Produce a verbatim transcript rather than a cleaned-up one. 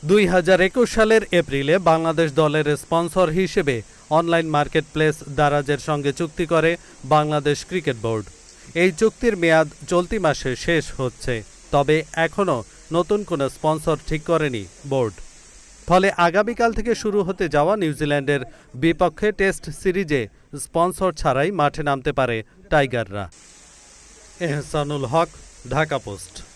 দুই হাজার একুশ সালের এপ্রিলে বাংলাদেশ দলের স্পন্সর হিসেবে অনলাইন মার্কেটপ্লেস দারাজের সঙ্গে চুক্তি করে বাংলাদেশ ক্রিকেট বোর্ড। এই চুক্তির মেয়াদ চলতি মাসে শেষ হচ্ছে, তবে এখনও নতুন কোনো স্পন্সর ঠিক করেনি বোর্ড। ফলে আগামীকাল থেকে শুরু হতে যাওয়া নিউজিল্যান্ডের বিপক্ষে টেস্ট সিরিজে স্পন্সর ছাড়াই মাঠে নামতে পারে টাইগাররা। এহসানুল হক, ঢাকা পোস্ট।